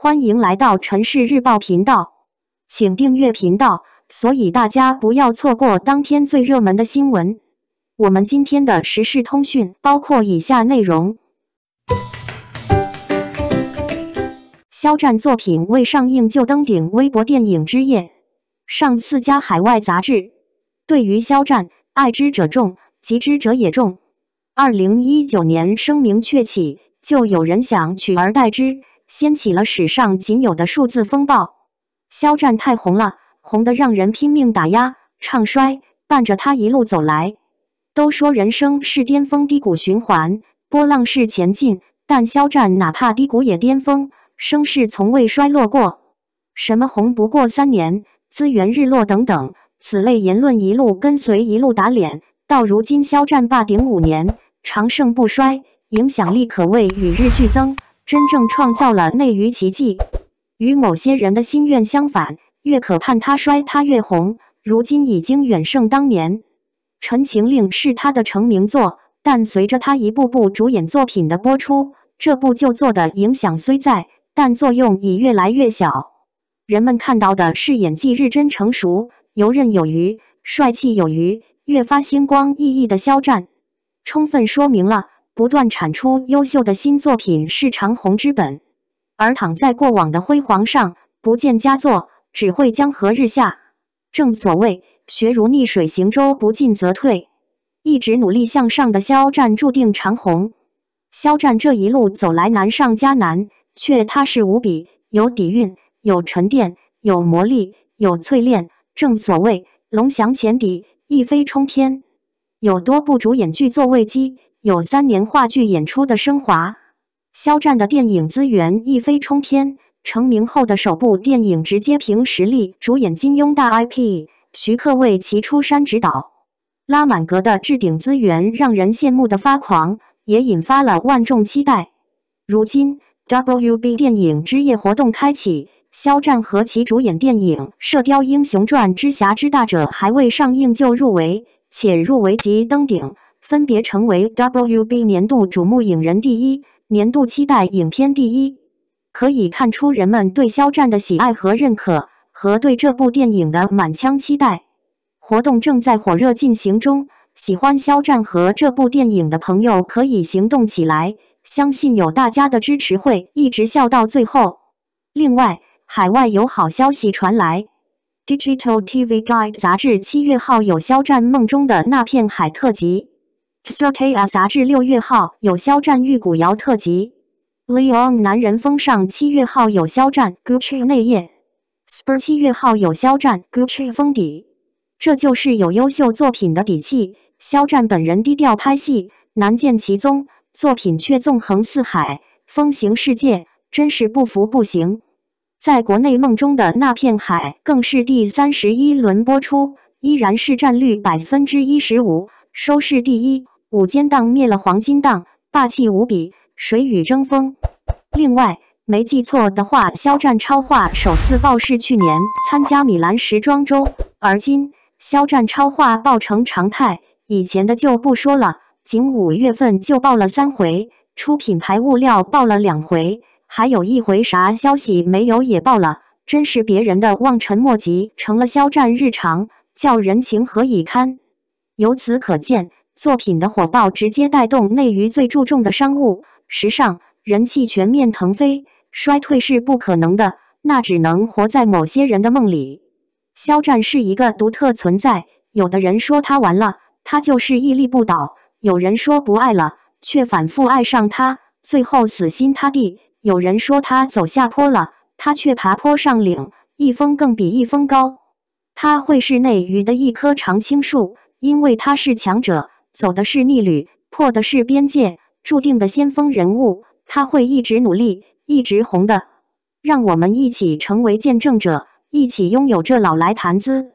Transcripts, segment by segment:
欢迎来到城市日报频道，请订阅频道，所以大家不要错过当天最热门的新闻。我们今天的时事通讯包括以下内容：肖战作品未上映就登顶微博电影之夜，上4家海外杂志。对于肖战，爱之者众，急之者也众。2019年声名鹊起，就有人想取而代之，掀起了史上仅有的数字风暴。肖战太红了，红得让人拼命打压、唱衰，伴着他一路走来。都说人生是巅峰低谷循环，波浪式前进，但肖战哪怕低谷也巅峰，声势从未衰落过。什么红不过3年，资源日落等等，此类言论一路跟随一路打脸，到如今肖战霸顶5年，长盛不衰，影响力可谓与日俱增，真正创造了内娱奇迹。与某些人的心愿相反，越可盼他衰他越红，如今已经远胜当年。《陈情令》是他的成名作，但随着他一部部主演作品的播出，这部旧作的影响虽在，但作用已越来越小。人们看到的是演技日臻成熟、游刃有余、帅气有余、越发星光熠熠的肖战，充分说明了不断产出优秀的新作品是长红之本。而躺在过往的辉煌上，不见佳作，只会江河日下。正所谓学如逆水行舟，不进则退。一直努力向上的肖战注定长红。肖战这一路走来难上加难，却踏实无比，有底蕴，有沉淀，有磨砺，有淬炼。正所谓龙翔浅底，一飞冲天。有多部主演剧作危机，有3年话剧演出的升华。肖战的电影资源一飞冲天，成名后的首部电影直接凭实力主演金庸大 IP， 徐克为其出山指导。拉满格的置顶资源让人羡慕的发狂，也引发了万众期待。如今 WB 电影之夜活动开启，肖战和其主演电影《射雕英雄传之侠之大者》还未上映就入围，且入围即登顶，分别成为 WB 年度瞩目影人第一、年度期待影片第一。可以看出人们对肖战的喜爱和认可，和对这部电影的满腔期待。活动正在火热进行中，喜欢肖战和这部电影的朋友可以行动起来，相信有大家的支持会一直笑到最后。另外，海外有好消息传来。Digital TV Guide 杂志7月号有肖战梦中的那片海特辑。Sortea 杂志6月号有肖战玉骨遥特辑。Leon 男人风尚7月号有肖战 Gucci 内页。Spur 7月号有肖战 Gucci 封底。这就是有优秀作品的底气。肖战本人低调拍戏，难见其踪，作品却纵横四海，风行世界，真是不服不行。在国内梦中的那片海更是第31轮播出，依然是占率15%，收视第一，午间档灭了黄金档，霸气无比，谁与争锋。另外，没记错的话，肖战超话首次爆是去年参加米兰时装周，而今肖战超话爆成常态，以前的就不说了，仅5月份就爆了3回，出品牌物料爆了2回。还有1回啥消息没有也爆了，真是别人的望尘莫及，成了肖战日常，叫人情何以堪。由此可见，作品的火爆直接带动内娱最注重的商务、时尚、人气全面腾飞，衰退是不可能的，那只能活在某些人的梦里。肖战是一个独特存在，有的人说他完了，他就是屹立不倒；有人说不爱了，却反复爱上他，最后死心塌地。有人说他走下坡了，他却爬坡上岭，一峰更比一峰高。他会是内娱的一棵常青树，因为他是强者，走的是逆旅，破的是边界，注定的先锋人物。他会一直努力，一直红的。让我们一起成为见证者，一起拥有这老来谈资。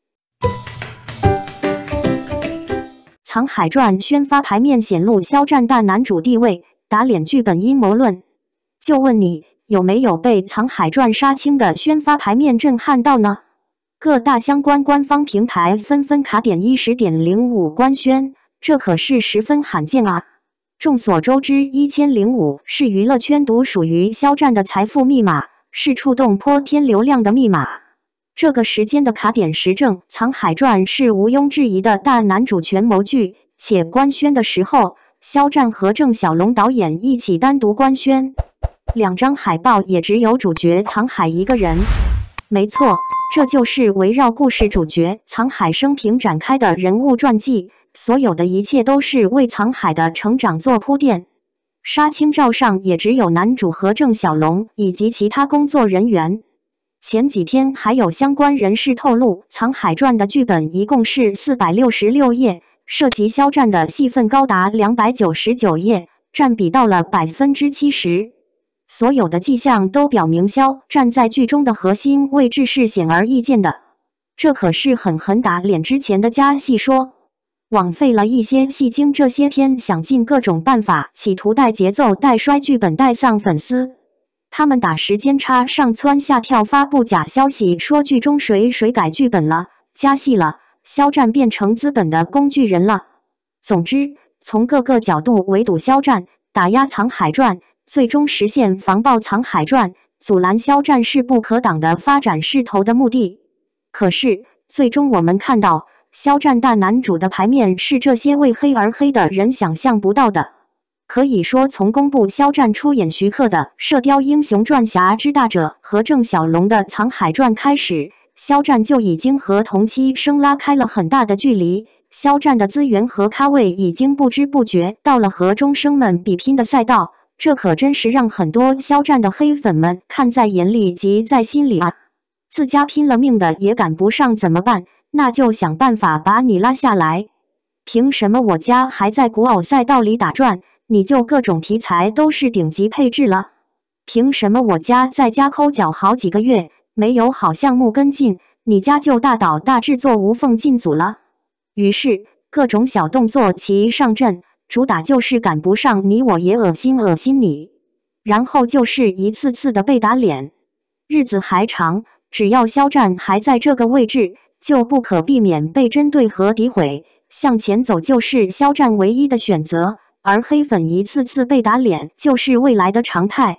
藏海传宣发牌面显露肖战大男主地位，打脸剧本阴谋论。就问你，有没有被《藏海传》杀青的宣发牌面震撼到呢？各大相关官方平台纷纷卡点10.05官宣，这可是十分罕见啊！众所周知，1005是娱乐圈独属于肖战的财富密码， 是触动泼天流量的密码。这个时间的卡点时正，《藏海传》是毋庸置疑的大男主权谋剧，且官宣的时候，肖战和郑晓龙导演一起单独官宣，2张海报也只有主角藏海一个人。没错，这就是围绕故事主角藏海生平展开的人物传记，所有的一切都是为藏海的成长做铺垫。杀青照上也只有男主和郑晓龙以及其他工作人员。前几天还有相关人士透露，《藏海传》的剧本一共是466页，涉及肖战的戏份高达299页，占比到了70%。所有的迹象都表明肖战在剧中的核心位置是显而易见的，这可是狠狠打脸之前的加戏说。枉费了一些戏精这些天想尽各种办法，企图带节奏、带衰剧本、带丧粉丝。他们打时间差，上蹿下跳，发布假消息，说剧中谁改剧本了，加戏了，肖战变成资本的工具人了。总之，从各个角度围堵肖战，打压《藏海传》，最终实现防爆《藏海传》，阻拦肖战势不可挡的发展势头的目的。可是，最终我们看到，肖战大男主的牌面是这些为黑而黑的人想象不到的。可以说，从公布肖战出演徐克的《射雕英雄传侠之大者》和郑晓龙的《藏海传》开始，肖战就已经和同期生拉开了很大的距离。肖战的资源和咖位已经不知不觉到了和中生们比拼的赛道，这可真是让很多肖战的黑粉们看在眼里及在心里啊！自家拼了命的也赶不上怎么办？那就想办法把你拉下来。凭什么我家还在古偶赛道里打转，你就各种题材都是顶级配置了？凭什么我家在家抠脚好几个月，没有好项目跟进，你家就大导大制作无缝进组了？于是各种小动作齐上阵，主打就是赶不上你，我也恶心你，然后就是一次次的被打脸。日子还长，只要肖战还在这个位置，就不可避免被针对和诋毁，向前走就是肖战唯一的选择，而黑粉一次次被打脸就是未来的常态。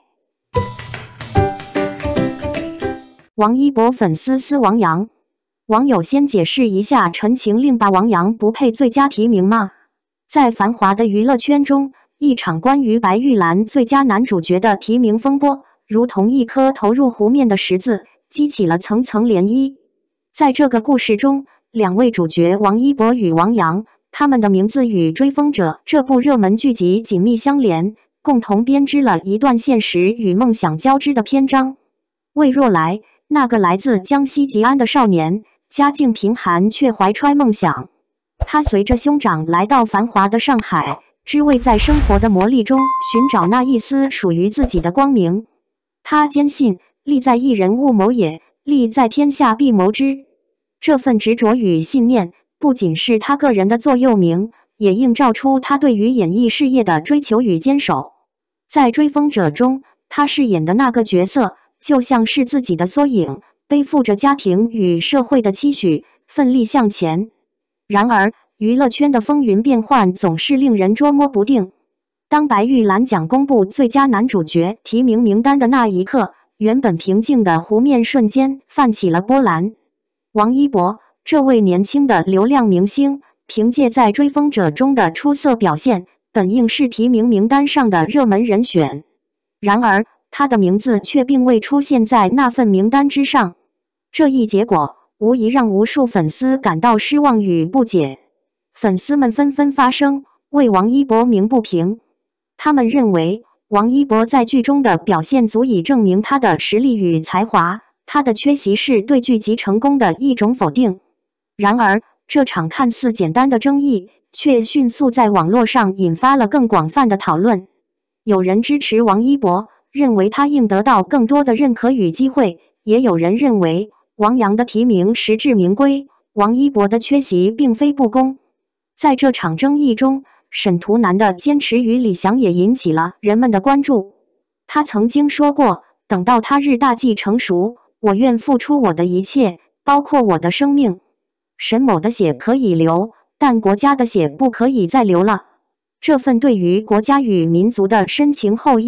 王一博粉丝撕王阳，网友先解释一下陈情令吧，王阳不配最佳提名吗？在繁华的娱乐圈中，一场关于白玉兰最佳男主角的提名风波，如同一颗投入湖面的石子，激起了层层涟漪。在这个故事中，2位主角王一博与王阳，他们的名字与《追风者》这部热门剧集紧密相连，共同编织了一段现实与梦想交织的篇章。魏若来，那个来自江西吉安的少年，家境贫寒却怀揣梦想。他随着兄长来到繁华的上海，只为在生活的磨砺中寻找那一丝属于自己的光明。他坚信，利在一人勿谋也，利在天下必谋之。这份执着与信念，不仅是他个人的座右铭，也映照出他对于演艺事业的追求与坚守。在《追风者》中，他饰演的那个角色，就像是自己的缩影，背负着家庭与社会的期许，奋力向前。然而，娱乐圈的风云变幻总是令人捉摸不定。当白玉兰奖公布最佳男主角提名名单的那一刻，原本平静的湖面瞬间泛起了波澜。王一博，这位年轻的流量明星，凭借在《追风者》中的出色表现，本应是提名名单上的热门人选。然而，他的名字却并未出现在那份名单之上。这一结果无疑让无数粉丝感到失望与不解。粉丝们纷纷发声，为王一博鸣不平。他们认为，王一博在剧中的表现足以证明他的实力与才华，他的缺席是对剧集成功的一种否定。然而，这场看似简单的争议，却迅速在网络上引发了更广泛的讨论。有人支持王一博，认为他应得到更多的认可与机会；也有人认为，王阳的提名实至名归，王一博的缺席并非不公。在这场争议中，沈图南的坚持与理想也引起了人们的关注。他曾经说过，等到他日大计成熟，我愿付出我的一切，包括我的生命。沈某的血可以流，但国家的血不可以再流了。这份对于国家与民族的深情厚谊，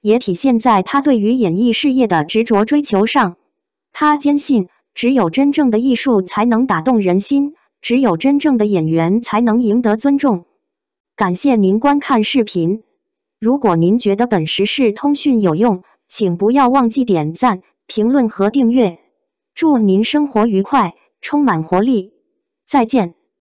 也体现在他对于演艺事业的执着追求上。他坚信，只有真正的艺术才能打动人心，只有真正的演员才能赢得尊重。感谢您观看视频。如果您觉得本时事通讯有用，请不要忘记点赞、评论和订阅。祝您生活愉快，充满活力。再见。